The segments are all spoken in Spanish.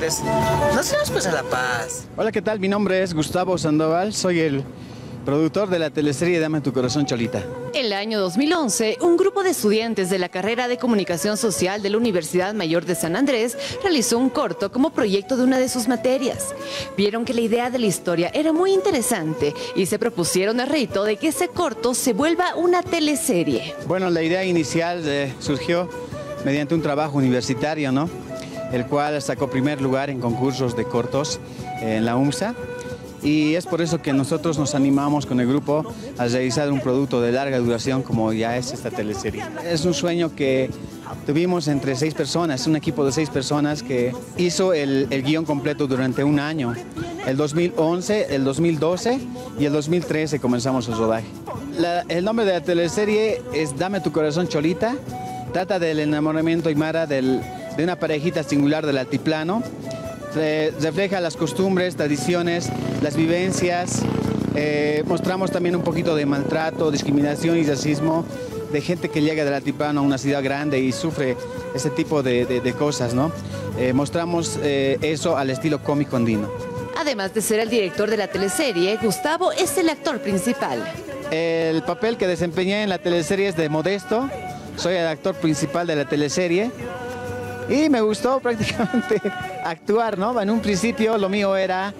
pues. Nos vemos pues a La Paz. Hola, ¿qué tal? Mi nombre es Gustavo Sandoval, soy el productor de la teleserie Dame tu corazón, Cholita. El año 2011, un grupo de estudiantes de la carrera de Comunicación Social de la Universidad Mayor de San Andrés realizó un corto como proyecto de una de sus materias. Vieron que la idea de la historia era muy interesante y se propusieron el reto de que ese corto se vuelva una teleserie. Bueno, la idea inicial surgió mediante un trabajo universitario, ¿no? El cual sacó primer lugar en concursos de cortos en la UMSA. Y es por eso que nosotros nos animamos con el grupo a realizar un producto de larga duración como ya es esta teleserie. Es un sueño que tuvimos entre 6 personas, un equipo de 6 personas que hizo el guión completo durante un año. El 2011, el 2012 y el 2013 comenzamos el rodaje. El nombre de la teleserie es Dame tu corazón, Cholita. Trata del enamoramiento aymara de una parejita singular del altiplano. Refleja las costumbres, tradiciones, las vivencias. Mostramos también un poquito de maltrato, discriminación y racismo de gente que llega del altiplano a una ciudad grande y sufre ese tipo de cosas, ¿no? Mostramos eso al estilo cómico andino. Además de ser el director de la teleserie, Gustavo es el actor principal. El papel que desempeñé en la teleserie es de Modesto. Soy el actor principal de la teleserie. Y me gustó prácticamente actuar, ¿no? En un principio lo mío era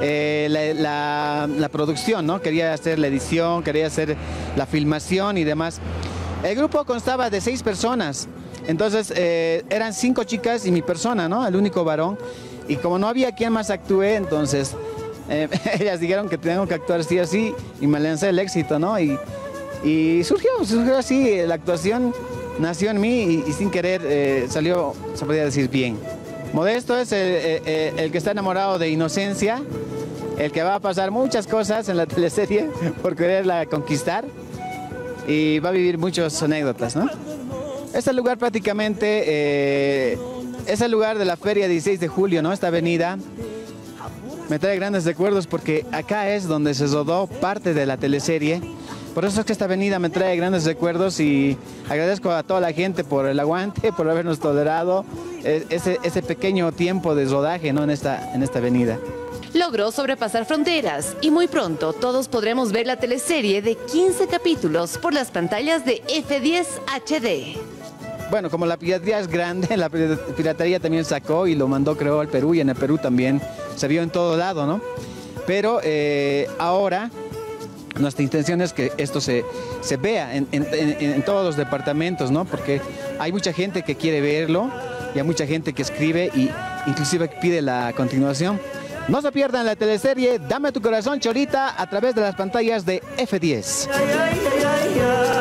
la producción, ¿no? Quería hacer la edición, quería hacer la filmación y demás. El grupo constaba de 6 personas, entonces eran 5 chicas y mi persona, ¿no? El único varón. Y como no había quien más actúe, entonces ellas dijeron que tengo que actuar sí o sí y me lancé el éxito, ¿no? Y surgió así la actuación. Nació en mí y sin querer salió, se podría decir, bien. Modesto es el que está enamorado de Inocencia, el que va a pasar muchas cosas en la teleserie por quererla conquistar y va a vivir muchas anécdotas, ¿no? Este lugar prácticamente es el lugar de la feria 16 de julio, ¿no? Esta avenida me trae grandes recuerdos porque acá es donde se rodó parte de la teleserie. Por eso es que esta avenida me trae grandes recuerdos y agradezco a toda la gente por el aguante, por habernos tolerado ese pequeño tiempo de rodaje, ¿no? en esta avenida. Logró sobrepasar fronteras y muy pronto todos podremos ver la teleserie de 15 capítulos por las pantallas de F10 HD. Bueno, como la piratería es grande, la piratería también sacó y lo mandó, creo, al Perú, y en el Perú también se vio en todo lado, ¿no? Pero ahora nuestra intención es que esto se vea en todos los departamentos, ¿no? Porque hay mucha gente que quiere verlo y hay mucha gente que escribe y inclusive pide la continuación. No se pierdan la teleserie Dame tu corazón, Cholita, a través de las pantallas de F10.